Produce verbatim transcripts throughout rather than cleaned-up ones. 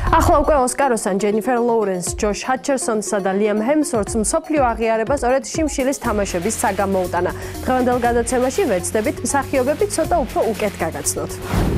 ახლა უკვე ოსკაროსან ჯენიფერ ლოურენს, ჯოშ ჰატჩერსონსა და liam hemsworths მსოფლიო აღიარება სწორედ შიმშილის თამაშების საგან მოუტანა. დღევანდელ გადაცემაში ვეცდებით მსახიობები ცოტა უფრო უკეთ გაგაცნოთ.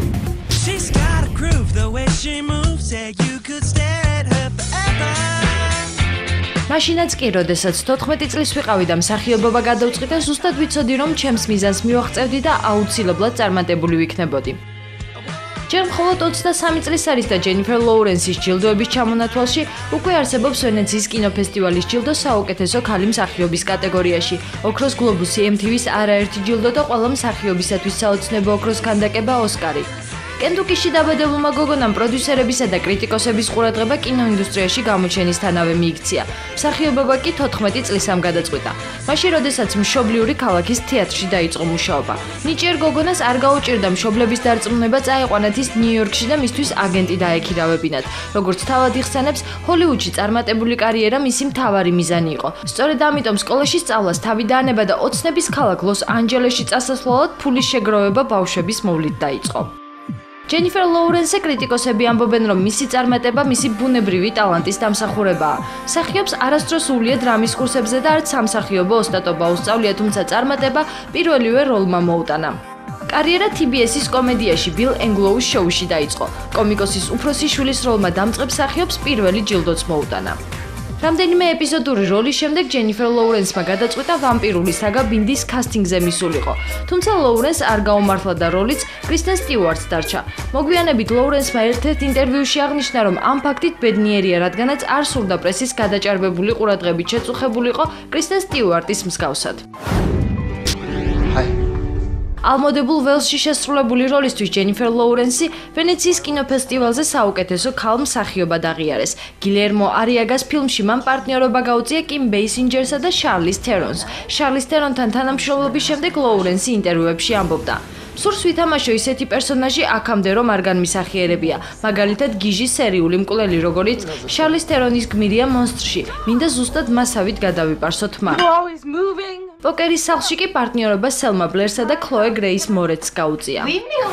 მაშინაც კი, როდესაც თოთხმეტი წლის ვიყავი და მსახიობობა გადავწყვიტე, ზუსტად ვიცოდი, რომ ჩემს მიზანს მივაღწევდი და აუცილებლად წარმატებული ვიქნებოდი. ჯერ მხოლოდ ოცდასამი წლის არის და ჯენიფერ ლოურენსის ჯილდოების ჩამონათვალში უკვე არსებობს ვენეციის კინოფესტივალის ჯილდო საუკეთესო ქალი მსახიობის კატეგორიაში, ოქროს გლობუსი, em tee ვის არაერთი ჯილდო და ყველა მსახიობისათვის საოცნებო ოქროს ქანდაკება ოსკარი. კენტუკიში დაბადებულმა გოგონამ პროდიუსერებისა და კრიტიკოსების ყურადღება კინოინდუსტრიაში გამოჩენისთანავე მიიქცია. მსახიობობა კი თოთხმეტი წლის ამ გადაწყვიტა. მაშინ, როდესაც მშობლიური ქალაქის თეატრში დაიწყო მუშაობა. ნიჭიერ გოგონას არ გაუჭირდა მშობლების დარწმუნება წაეყვანათ ის ნიუ-იორკში და მისთვის აგენტი დაექირავებინათ. როგორც თავად იხსენებს, ჰოლივუდში წარმატებული კარიერა მისი მთავარი მიზანი იყო. სწორედ ამიტომ სკოლაში სწავლას თავი დაანება და ოცნების ქალაქ ლოს-ანჯელესში წასასვლელად ფულის შეგროვება ბავშვების მოვლით დაიწყო. ჯენიფერ ლოურენსზე კრიტიკოსები ამბობენ, რომ მისი წარმატება მისი ბუნებრივი ტალანტის დამსახურებაა. მსახიობს არასდროს უვლია დრამის კურსებზე და არც სამსახიობო ოსტატობა უსწავლია, თუმცა წარმატება პირველივე როლმა მოუტანა. კარიერა T B S-ის კომედიაში ბილ ენგლოუს შოუში დაიწყო. კომიკოსის უფროსი შვილის როლმა დამწყებ მსახიობს პირველი ჯილდოც მოუტანა. რამდენიმე ეპიზოდური როლის შემდეგ ჯენიფერ ლოურენსმა გადაწყვიტა ვამპირული საგა ბინდის კასტინგზე მისულიყო. თუმცა ლოურენს არ გაუმართლა და როლიც კრისტენ სტიუარტს დარჩა. მოგვიანებით ლოურენსმა ერთ-ერთ ინტერვიუში აღნიშნა, რომ ამ ფაქტით ბედნიერია, რადგანაც არ სურდა პრესის გადაჭარბებული ყურადღებით შეწუხებულიყო კრისტენ სტიუარტის მსგავსად. ალმოდებულ ველსში შესრულებული როლისთვის ჯენიფერ ლოურენსი ვენეციის კინოფესტივალზე საუკეთესო ქალ მსახიობად აღიარეს. გილერმო არიაგას ფილმში მან პარტნიორობა გაუწია კიმ ბეისინჯერსა და შარლის თერონს. შარლის თერონთან თანამშრომლობის შემდეგ ლოურენსი ინტერვიუებში ამბობდა: სურს ვითამაშო ისეთი პერსონაჟი აქამდე რომ არ განმისახიერებია, მაგალითად გიჟი სერიული მკვლელი, როგორც შარლის თერონის გმირია მონსტრში, მინდა ზუსტად მასავით გადავიპარსოთ მათ. პოკერის სახლში კი პარტნიორობა სელმა ბლერსა და ქლოე გრეის მორეტს გაუწია.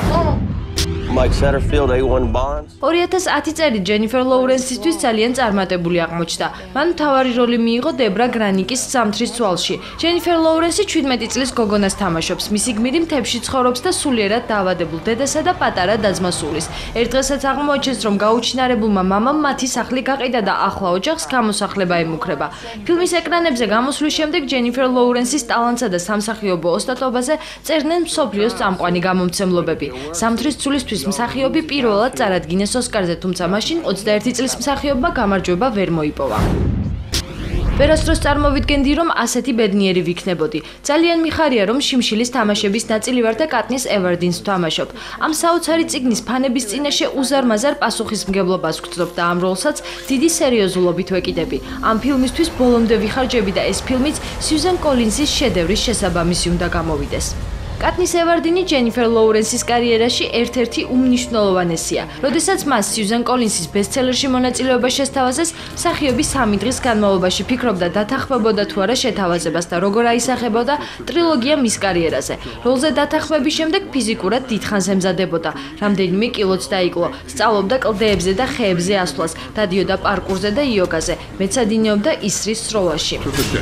ორი ათას ათი წელი ჯენიფერ ლოურენსისთვის ძალიან წარმატებული აღმოჩნდა. მან მთავარი როლი მიიღო დებრა გრანიკის სამთრის ცვალში. ჯენიფერ ლოურენსი ჩვიდმეტი წლის გოგონას თამაშობს. მისი გმირი მთებში ცხოვრობს და სულიერად დაავადებულ დედასა და პატარა და-ძმას სულის. ერთ დღესაც აღმოაჩენს, რომ გაუჩინარებულმა მამამ მათი სახლი გაყიდა და ახლა ოჯახს გამოსახლება ემუქრება. ფილმის ეკრანებზე გამოსვლის შემდეგ ჯენიფერ ლოურენსის ტალანტსა და სამსახიობო ოსტატობაზე წერდნენ მსოფლიოს წამყვანი გამომცემლობები. სამთრის ცულისთვის მსახიობი პირველად წარადგინეს ოსკარზე, თუმცა მაშინ ოცდაერთი წლის მსახიობმა გამარჯვება ვერ მოიპოვა. ვერასდროს წარმოვიდგენდი, რომ ასეთი ბედნიერი ვიქნებოდი. ძალიან მიხარია, რომ შიმშილის თამაშების ნაწილი ვარ და კატნის ევარდინს ვთამაშობ. ამ საოცარი წიგნის ფანების წინაშე უზარმაზარ პასუხისმგებლობას ვგრძნობ და ამ როლსაც დიდი სერიოზულობით ვეკიდები. ამ ფილმისთვის ბოლომდე ვიხარჯები და ეს ფილმიც სიუზენ კოლინზის შედევრის შესაბამისი უნდა გამოვიდეს. კატნის ევარდინი ჯენიფერ ლოურენსის კარიერაში ერთ-ერთი უმნიშვნელოვანესია. როდესაც მას სიუზენ კოლინზის ბესტსელერში მონაწილეობა შესთავაზეს, მსახიობი სამი დღის განმავლობაში ფიქრობდა დათანხმებოდა თუ არა შეთავაზებას და როგორ აისახებოდა ტრილოგია მის კარიერაზე. როლზე დათანხმების შემდეგ ფიზიკურად დიდხანს ემზადებოდა. რამდენიმე კილოც დაიკლო. სწავლობდა კლდეებზე და ხეებზე ასვლას, დადიოდა პარკურზე და იოგაზე. მეცადინეობდა ისრის სროლაში.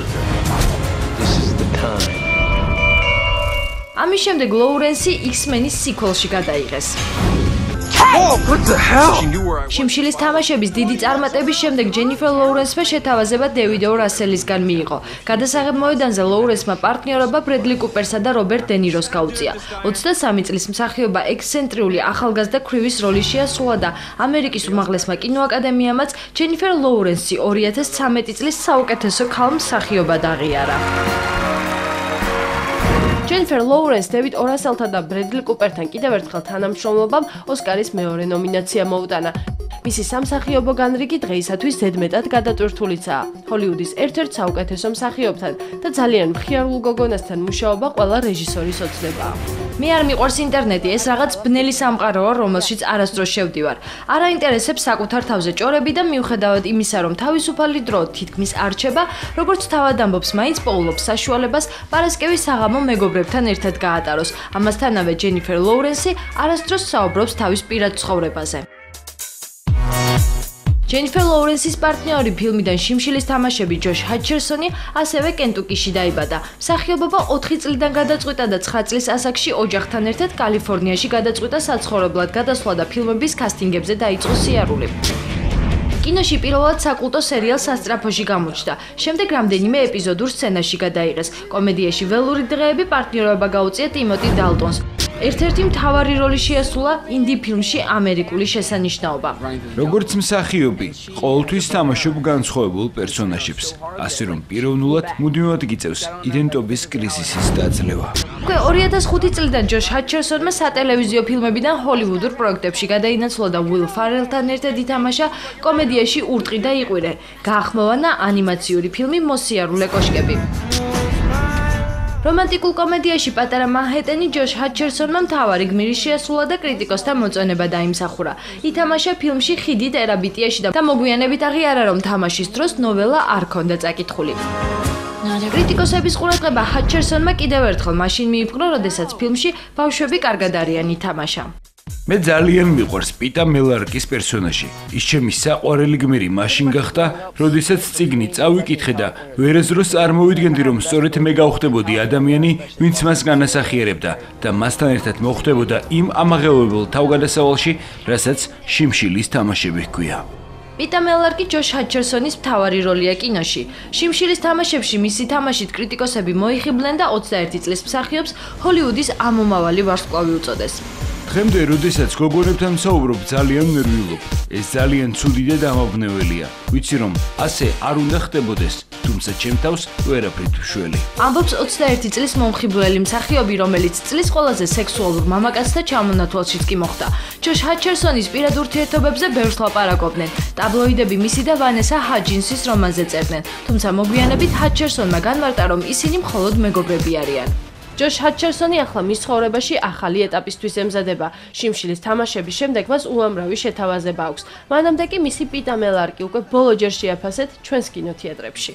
ამის შემდეგ ლოურენსი X-Men-ის სიკველში გადაიღეს. შიმშილის თამაშების დიდი წარმატების შემდეგ ჯენიფერ ლოურენსმა შეთავაზება დევიდ ო რასელისგან მიიღო. გადასაღებ მოედანზე ლოურენსმა პარტნიორობა ბრედლი კუპერსა და რობერტ დე ნიროს გაუწია. ოცდასამი წლის მსახიობა ექსცენტრიული ახალგაზრდა ქრივის როლი შეასრულა და ამერიკის უმაღლესმა კინოაკადემიამაც ჯენიფერ ლოურენსი ორი ათას ცამეტი წლის საუკეთესო ქალ მსახიობად აღიარა. ჯენიფერ ლოურენს დევიდ ო რასელთან და ბრედლი კუპერთან კიდევ ერთხელ თანამშრომლობამ ოსკარის მეორე ნომინაცია მოუტანა. მისი სამსახიობო განრიგი დღეისათვის ზედმეტად გადატვირთულიცაა. ჰოლივუდის ერთ-ერთ საუკეთესო მსახიობთან და ძალიან მხიარულ გოგონასთან მუშაობა ყველა რეჟისორის ოცნებაა. მე არ მიყვარს ინტერნეტი, ეს რაღაც ბნელი სამყაროა, რომელშიც არასდროს შევდივარ. არ აინტერესებს საკუთარ თავზე ჭორები და მიუხედავად იმისა, რომ თავისუფალი დრო თითქმის არ რჩება, როგორც თავად ამბობს, მაინც პოულობს საშუალებას პარასკევის საღამო მეგობრებთან ერთად გაატაროს. ამასთანავე ჯენიფერ ლოურენსი არასდროს საუბრობს თავის პირად ცხოვრებაზე. ჯენიფერ ლოურენსის პარტნიორი ფილმიდან შიმშილის თამაშები ჯოშ ჰაჩერსონი ასევე კენტუკიში დაიბადა. მსახიობობა ოთხი წლიდან გადაწყვიტა და ცხრა წლის ასაკში ოჯახთან ერთად კალიფორნიაში გადაწყვიტა საცხოვრებლად გადასვლა და ფილმების კასტინგებზე დაიწყო სიარული. კინოში პირველად საკულტო სერიალ სასწრაფოში გამოჩნდა. შემდეგ რამდენიმე ეპიზოდურ სცენაში გადაიღეს. კომედიაში ველური დღეები პარტნიორობა გაუწია ტიმოტი დალტონს. ერთ-ერთი მთავარი როლი შეასრულა ინდი ფილმში ამერიკული შესანიშნაობა. როგორც მსახიობი, ყოველთვის თამაშობ განსხვავებულ პერსონაჟებს, ასე რომ პიროვნულად მუდმივად გიწევს იდენტობის კრიზისის დაძლევა. უკვე ორი ათას ხუთი წლიდან ჯოშ ჰაჩერსონმა სატელევიზიო ფილმებიდან ჰოლივუდურ პროექტებში გადაინაცვლა და უილ ფარელთან ერთად ითამაშა კომედიაში ურტყი და იყვირე. გაახმოვანა ანიმაციური ფილმი მოსიარულე კოშკები. რომანტიკულ კომედიაში პატარა მანჰეტენი ჯოშ ჰაჩერსონმა მთავარი გმირი შეასრულა და კრიტიკოსთა მოწონება დაიმსახურა. ითამაშა ფილმში ხიდი ტერაბიტიაში და მოგვიანებით აღიარა, რომ თამაშის დროს ნოველა არ ჰქონდა წაკითხული. კრიტიკოსების ყურადღება ჰაჩერსონმა კიდევ ერთხელ მაშინ მიიპყრო, როდესაც ფილმში ბავშვები კარგად არიან ითამაშა. მე ძალიან მიყვარს პიტა მელარკის პერსონაჟი. ის ჩემი საყვარელი გმირი მაშინ გახდა, როდესაც წიგნი წავიკითხე და ვერასდროს წარმოვიდგენდი, რომ სწორედ მე გავხდებოდი ადამიანი, ვინც მას განასახიერებდა და მასთან ერთად მოხვდებოდა იმ ამაღელვებელ თავგადასავალში, რასაც შიმშილის თამაშები ჰქვია. პიტა მელარკი ჯოშ ჰაჩერსონის მთავარი როლია კინოში. შიმშილის თამაშებში მისი თამაშით კრიტიკოსები მოიხიბლენ და ოცდაერთი წლის მსახიობს ჰოლივუდის ამომავალი ვარსკვლავი უწოდეს. დღემდე, როდესაც გოგონებთან ვსაუბრობ, ძალიან ნერვიულობ. ეს ძალიან ცუდი და დამაბნეველია. ვიცი რომ ასე არ უნდა ხდებოდეს, თუმცა ჩემ თავს ვერაფრით ვშველი. ამბობს ოცდაერთი წლის მომხიბვლელი მსახიობი, რომელიც წლის ყველაზე სექსუალურ მამაკაცთა ჩამონათვალშიც კი მოხვდა. ჯოშ ჰაჩერსონის პირად ურთიერთობებზე ბევრს ლაპარაკობდნენ. ტაბლოიდები მისი და ვანესა ჰაჯინსის რომანზე წერდნენ, თუმცა მოგვიანებით ჰაჩერსონმა განმარტა, რომ ისინი მხოლოდ მეგობრები არიან. ჯოშ ჰაჩერსონი ახლა მის ცხოვრებაში ახალი ეტაპისთვის ემზადება. შიმშილის თამაშების შემდეგ მას უამრავი შეთავაზება აქვს. მანამდე კი მისი პიტა მელარკი უკვე ბოლოჯერ შეაფასეთ ჩვენს კინოთეატრებში.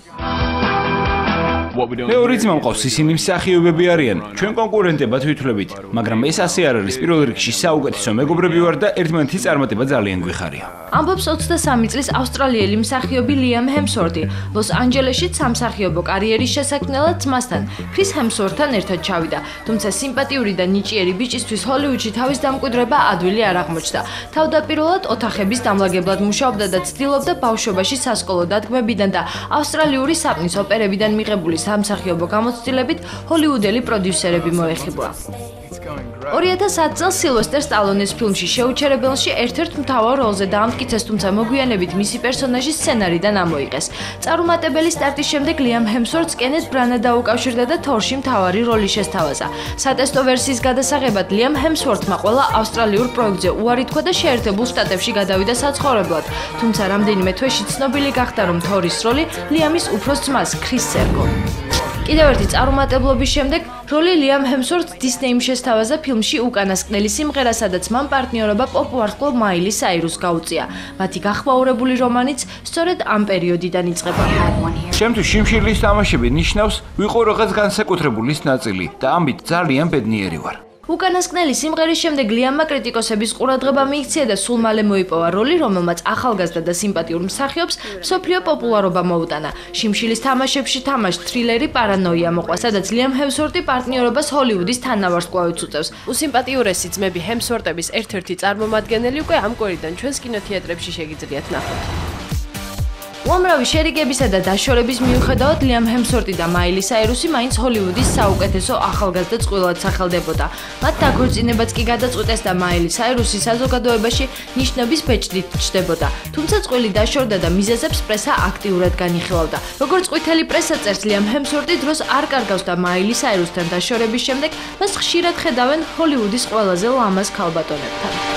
მეორე ძმა მყავს, ისინი მსახიობები არიან. ჩვენ კონკურენტებად ვითვლებით, მაგრამ ეს ასე არ არის. პირველ რიგში საუკეთესო მეგობრები ვარ და ერთმანეთის წარმატება ძალიან გვიხარია. ამბობს ოცდასამი წლის ავსტრალიელი მსახიობი liam hemsworth. ლოს-ანჯელესში სამსახიობო კარიერის შესაქმნელად ძმასთან, ქრის ჰემსვორთთან ერთად ჩავიდა. თუმცა სიმპათიური და ნიჭიერი ბიჭისთვის ჰოლივუდში თავის დამკვიდრება ადვილი არ აღმოჩნდა. თავდაპირველად ოთახების დამლაგებლად მუშაობდა და ცდილობდა ბავშვობაში სასკოლო დადგმებიდან და ავსტრალიური საპნის ოპერებიდან მიღებული სამსახიობო გამოცდილებით ჰოლივუდელი პროდიუსერები მოეხიბლა. ორი ათას ათი წელს სილვესტერ სტალონეს ფილმში შეუჩერებელში ერთ-ერთ მთავარ როლზე დაამტკიცეს, თუმცა მოგვიანებით მისი პერსონაჟი სცენარიდან ამოიღეს. წარუმატებელი სტარტის შემდეგ liam hemsworth კენეთ ბრანა დაუკავშირდა და თორში მთავარი როლი შესთავაზა. სატესტო ვერსიის გადასაღებად liam hemsworth-მა ყველა ავსტრალიურ პროექტზე უარი თქვა და შეერთებულ შტატებში გადავიდა საცხოვრებლად, თუმცა რამდენიმე თვეში ცნობილი გახდა, რომ თორის როლი liam-ის უფროს ძმას ქრისს ერგო. კიდევ ერთი წარუმატებლობის შემდეგ როლი liam hemsworth დისნეიმ შესთავაზა ფილმში უკანასკნელი სიმღერა, სადაც მან პარტნიორობა პოპ ვარსკვლავ მაილი საირუს გაუწია. მათი გახმაურებული რომანიც სწორედ ამ პერიოდიდან იწყება. ჩემთვის შიმშილის თამაშები ნიშნავს ვიყო რაღაც განსაკუთრებულის ნაწილი და ამით ძალიან ბედნიერი ვარ. უკანასკნელი სიმღერის შემდეგ liam-მა კრიტიკოსების ყურადღება მიიქცია და სულ მალე მოიპოვა როლი, რომელმაც ახალგაზრდა და სიმპათიურ მსახიობს მსოფლიო პოპულარობა მოუტანა. შიმშილის თამაშებში თამაშ თრილერი პარანოია მოყვა, სადაც liam hemsworth პარტნიორობას ჰოლივუდის თანავარსკვლავით უწევს. უსიმპათიურესი ძმები ჰემსვორტების ერთ-ერთი წარმომადგენელი უკვე ამ კვირიდან ჩვენს კინოთეატრებში შეგიძლიათ ნახოთ. უამრავი შერიგებისა და დაშორების მიუხედავად liam hemsworth და მაილი საირუსი მაინც ჰოლივუდის საუკეთესო ახალგაზრდა წყვილად სახელდებოდა. მათ დაქორწინებაც კი გადაწყვიტეს და მაილი საირუსი საზოგადოებაში ნიშნობის ბეჭდით ჩნდებოდა. თუმცა წყვილი დაშორდა და მიზეზებს პრესა აქტიურად განიხილავდა. როგორც ყვითელი პრესა წერს, liam hemsworth დროს არ კარგავს და მაილი საირუსთან დაშორების შემდეგ მას ხშირად ხედავენ ჰოლივუდის ყველაზე ლამაზ ქალბატონებთან.